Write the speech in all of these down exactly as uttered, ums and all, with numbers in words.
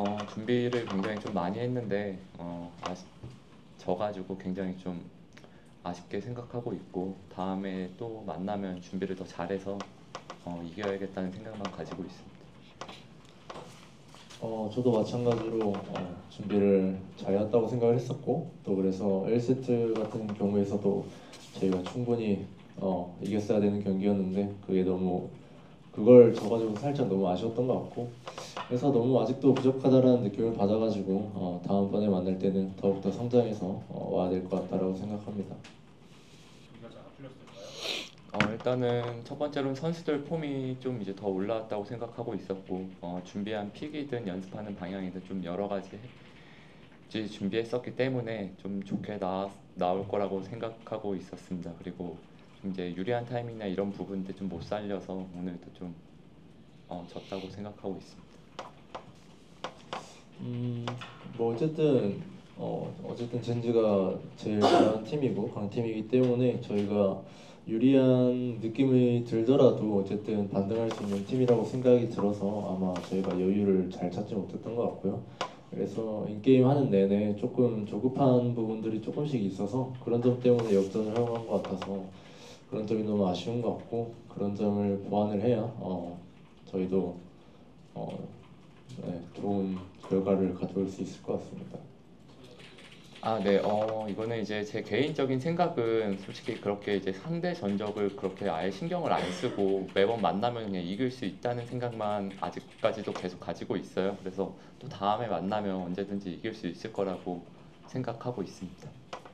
어, 준비를 굉장히 좀 많이 했는데 어, 아쉽, 져가지고 굉장히 좀 아쉽게 생각하고 있고 다음에 또 만나면 준비를 더 잘해서 어, 이겨야겠다는 생각만 가지고 있습니다. 어, 저도 마찬가지로 어, 준비를 잘해왔다고 생각을 했었고 또 그래서 일 세트 같은 경우에서도 저희가 충분히 어, 이겼어야 되는 경기였는데 그게 너무 그걸 져가지고 살짝 너무 아쉬웠던 것 같고 그래서 너무 아직도 부족하다라는 느낌을 받아가지고 어, 다음번에 만날 때는 더욱더 성장해서 어, 와야 될 것 같다라고 생각합니다. 준비가 잘 안 풀렸을까요? 어, 일단은 첫 번째로는 선수들 폼이 좀 이제 더 올라왔다고 생각하고 있었고 어, 준비한 픽이든 연습하는 방향이든 좀 여러 가지 해- 준비했었기 때문에 좀 좋게 나, 나올 거라고 생각하고 있었습니다. 그리고 좀 이제 유리한 타이밍이나 이런 부분들 좀 못 살려서 오늘도 좀 어, 졌다고 생각하고 있습니다. 음, 뭐 어쨌든 어, 어쨌든 젠지가 제일 잘하는 팀이고 강팀이기 때문에 저희가 유리한 느낌이 들더라도 어쨌든 반등할 수 있는 팀이라고 생각이 들어서 아마 저희가 여유를 잘 찾지 못했던 것 같고요. 그래서 인게임 하는 내내 조금 조급한 부분들이 조금씩 있어서 그런 점 때문에 역전을 허용한 것 같아서 그런 점이 너무 아쉬운 것 같고 그런 점을 보완을 해야 어, 저희도 어, 네, 좋은 결과를 가져올 수 있을 것 같습니다. 아, 네. 어, 이거는 이제 제 개인적인 생각은 솔직히 그렇게 이제 상대 전적을 그렇게 아예 신경을 안 쓰고 매번 만나면 그냥 이길 수 있다는 생각만 아직까지도 계속 가지고 있어요. 그래서 또 다음에 만나면 언제든지 이길 수 있을 거라고 생각하고 있습니다.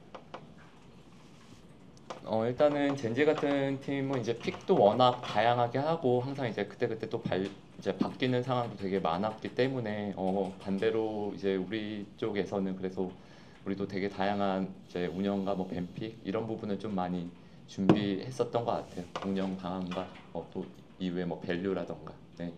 어, 일단은 젠지 같은 팀은 이제 픽도 워낙 다양하게 하고 항상 이제 그때그때 또 발, 이제 바뀌는 상황도 되게 많았기 때문에 어, 반대로 이제 우리 쪽에서는 그래서 우리도 되게 다양한 이제 운영과 뭐 뱀픽 이런 부분을 좀 많이 준비했었던 것 같아요. 운영 방안과 어, 또 이외에 뭐 밸류라던가. 네.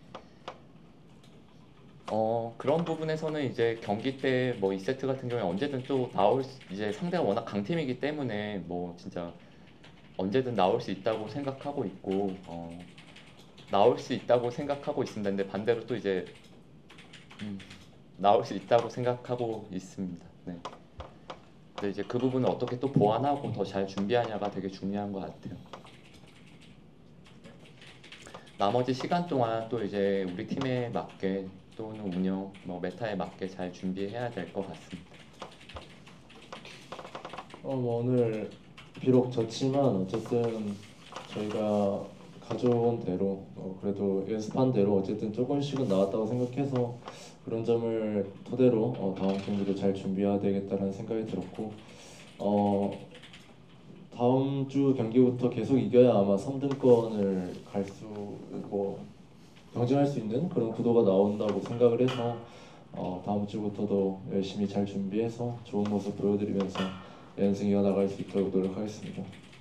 어, 그런 부분에서는 이제 경기 때 뭐 이 세트 같은 경우에 언제든 또 나올 수- 이제 상대가 워낙 강팀이기 때문에 뭐 진짜 언제든 나올 수 있다고 생각하고 있고 어, 나올 수 있다고 생각하고 있습니다. 근데 반대로 또 이제 음, 나올 수 있다고 생각하고 있습니다. 네. 근데 이제 그 부분을 어떻게 또 보완하고 더 잘 준비하냐가 되게 중요한 것 같아요. 나머지 시간 동안 또 이제 우리 팀에 맞게 또는 운영, 뭐 메타에 맞게 잘 준비해야 될 것 같습니다. 어, 뭐 오늘 비록 졌지만 어쨌든 저희가 가져온 대로 어, 그래도 연습한 대로 어쨌든 조금씩은 나왔다고 생각해서 그런 점을 토대로 어, 다음 경기도 잘 준비해야 되겠다는 생각이 들었고 어, 다음 주 경기부터 계속 이겨야 아마 삼 등권을 갈 수 뭐 경쟁할 수 있는 그런 구도가 나온다고 생각을 해서 어, 다음 주부터도 열심히 잘 준비해서 좋은 모습 보여드리면서 연승 이어나갈 수 있도록 노력하겠습니다.